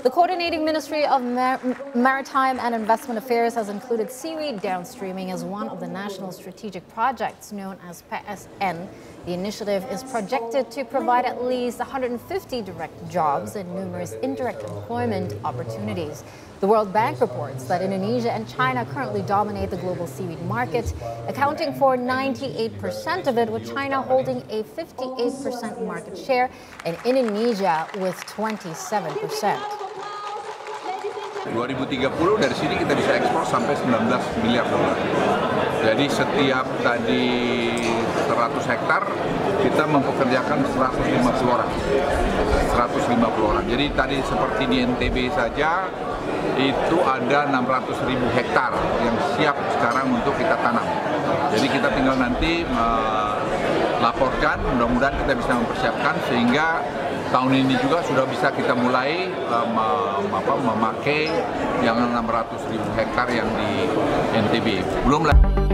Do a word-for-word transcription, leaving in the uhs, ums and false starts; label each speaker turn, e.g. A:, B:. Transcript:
A: The Coordinating Ministry of Mar Maritime and Investment Affairs has included seaweed downstreaming as one of the national strategic projects known as P S N. The initiative is projected to provide at least one hundred fifty direct jobs and numerous indirect employment opportunities. The World Bank reports that Indonesia and China currently dominate the global seaweed market, accounting for ninety-eight percent of it, with China holding a fifty-eight percent market share and Indonesia with twenty-seven percent.
B: dua ribu tiga puluh dari sini kita bisa ekspor sampai sembilan belas miliar dolar. Jadi setiap tadi seratus hektar kita mempekerjakan seratus lima puluh orang. seratus lima puluh orang. Jadi tadi seperti di N T B saja itu ada enam ratus ribu hektar yang siap sekarang untuk kita tanam. Jadi kita tinggal nanti melaporkan, mudah-mudahan kita bisa mempersiapkan sehingga tahun ini juga sudah bisa kita mulai um, apa, memakai yang enam ratus ribu hektar yang di N T B. Belum lagi